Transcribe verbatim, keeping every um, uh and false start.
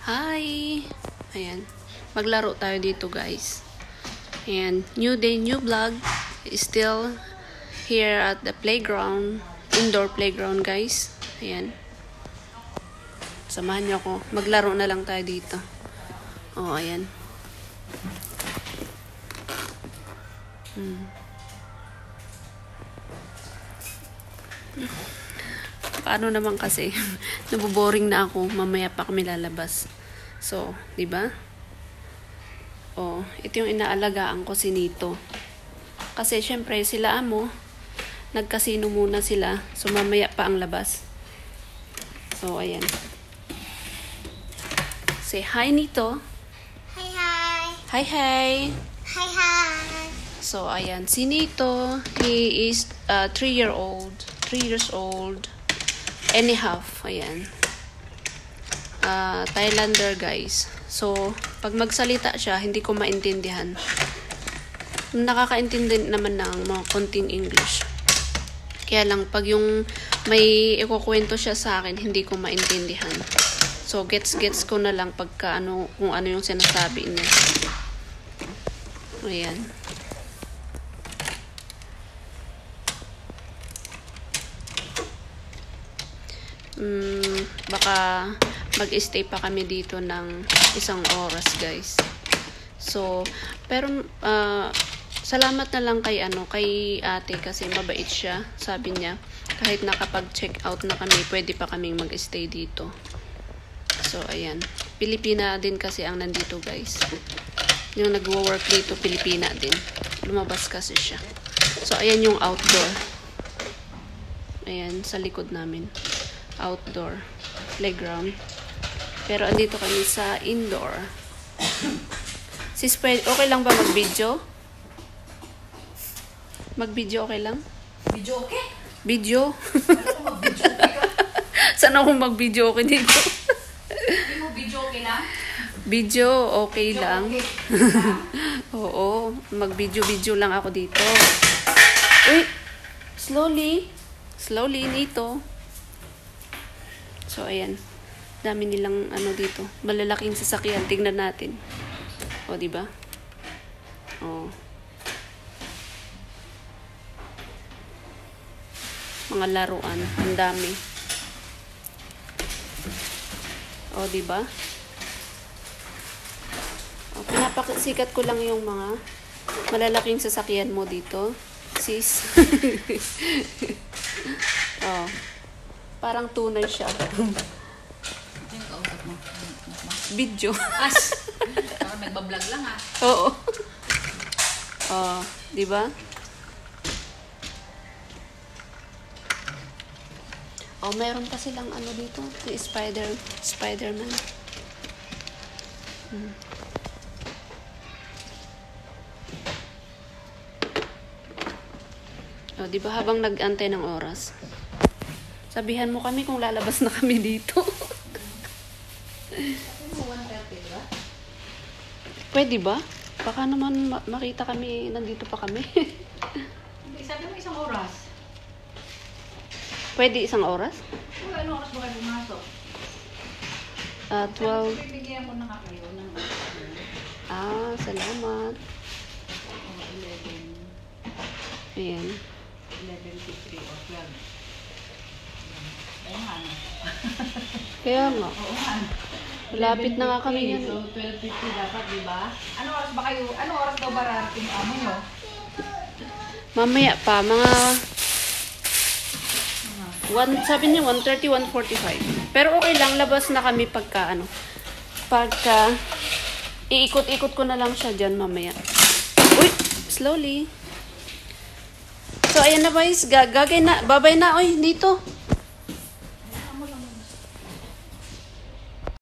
Hi! Ayan. Maglaro tayo dito, guys. And new day, new vlog. Still here at the playground. Indoor playground, guys. Ayan. Samahan niyo ako. Maglaro na lang tayo dito. Oh, ayan. Hmm. Paano naman kasi naboboring na ako, mamaya pa kami lalabas. So, 'di ba? Oh, ito yung inaalagaan ko si Nito. Kasi syempre sila amo nagkasino muna sila, so mamaya pa ang labas. So, ayan. Say hi, Nito. Hi, hi. Hi, hi. Hi, hi. So, ayan. Si Nito, he is uh, three year old. three years old. And a half. Ayan. Uh, Thailander, guys. So, pag magsalita siya, hindi ko maintindihan. Nakakaintindi naman ng mga konting English. Kaya lang, pag yung may ikukwento siya sa akin, hindi ko maintindihan. So, gets-gets ko na lang pagka ano, kung ano yung sinasabi niya. Ayan. Mm, baka mag-stay pa kami dito ng isang oras, guys. So, pero uh, salamat na lang kay ano, kay ate kasi mabait siya. Sabi niya, kahit nakapag-check out na kami, pwede pa kaming mag-stay dito. So, ayan. Pilipina din kasi ang nandito, guys. Yung nagwo-work dito, Pilipina din. Lumabas kasi siya. So, ayan yung outdoor. Ayan, sa likod namin. Outdoor playground. Pero andito kami sa indoor. Sis, okay lang ba mag-video? Mag-video okay lang? Video okay? Video? Sana akong mag-video okay dito? Hindi mo video okay lang? Video okay Video lang. okay. Oo, mag-video-video lang ako dito. Uy, slowly. Slowly nito. So, ayan. Dami nilang ano dito. Malalaking sasakyan. Tingnan natin. O, diba? O. Mga laruan. Ang dami. O, diba? O, pinapasikat ko lang yung mga malalaking sasakyan mo dito. Sis. O. Parang tunay siya. Video. As. Parang nagbablog lang ha. Oo. Oh, di ba? Oh, meron pa silang ano dito, si Spider, Spider-Man. Hmm. Oh, di ba habang nag-antay ng oras? Sabihan mo kami kung lalabas na kami dito. Pwede ba? Baka naman ma- makita kami, nandito pa kami. Hindi, sabi mo isang oras. Pwede isang oras? Kung ano oras ba kayo pumasok? Uh, twelve. Bibigyan ko na kayo ng Ah, salamat. eleven. Ayan. eleven to three or twelve. Ayun nga ano. Kaya nga. Oo nga. Malapit na nga kami yan. So, twelve fifty dapat, di ba? Ano oras ba kayo? Ano oras daw ba rarating yung amo nyo? Mamaya pa, mga one, sabi niya one thirty, one forty-five. Pero okay lang, labas na kami pagka ano. Pagka iikot-ikot ko na lang siya dyan mamaya. Uy, slowly. So, ayan na guys. Gagay na. Babay na. Uy, dito.